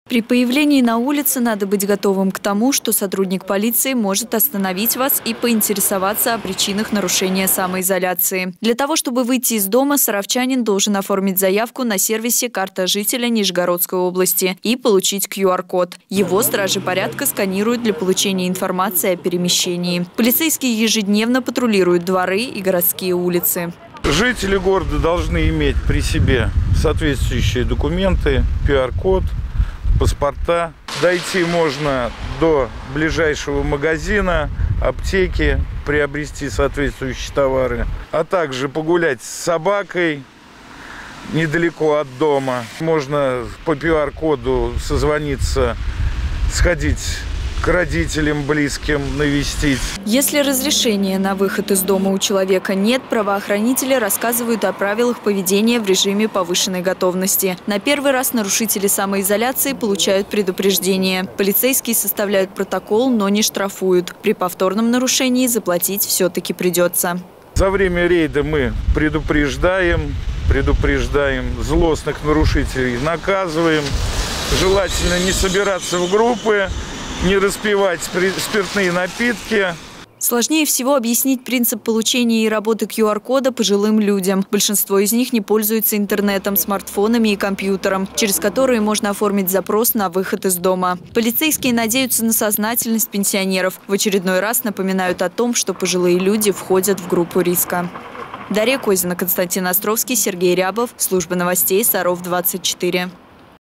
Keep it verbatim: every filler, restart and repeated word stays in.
При появлении на улице надо быть готовым к тому, что сотрудник полиции может остановить вас и поинтересоваться о причинах нарушения самоизоляции. Для того, чтобы выйти из дома, саровчанин должен оформить заявку на сервисе «Карта жителя Нижегородской области» и получить ку ар код. Его стражи порядка сканируют для получения информации о перемещении. Полицейские ежедневно патрулируют дворы и городские улицы. Жители города должны иметь при себе соответствующие документы, ку ар код, паспорта. Дойти можно до ближайшего магазина, аптеки, приобрести соответствующие товары, а также погулять с собакой недалеко от дома. Можно по ку ар коду созвониться, сходить к родителям, близким, навестить. Если разрешения на выход из дома у человека нет, правоохранители рассказывают о правилах поведения в режиме повышенной готовности. На первый раз нарушители самоизоляции получают предупреждение. Полицейские составляют протокол, но не штрафуют. При повторном нарушении заплатить все-таки придется. За время рейда мы предупреждаем, предупреждаем злостных нарушителей, наказываем. Желательно не собираться в группы, не распивать спиртные напитки. Сложнее всего объяснить принцип получения и работы ку ар кода пожилым людям. Большинство из них не пользуются интернетом, смартфонами и компьютером, через которые можно оформить запрос на выход из дома. Полицейские надеются на сознательность пенсионеров. В очередной раз напоминают о том, что пожилые люди входят в группу риска. Дарья Козина, Константин Островский, Сергей Рябов. Служба новостей Саров двадцать четыре.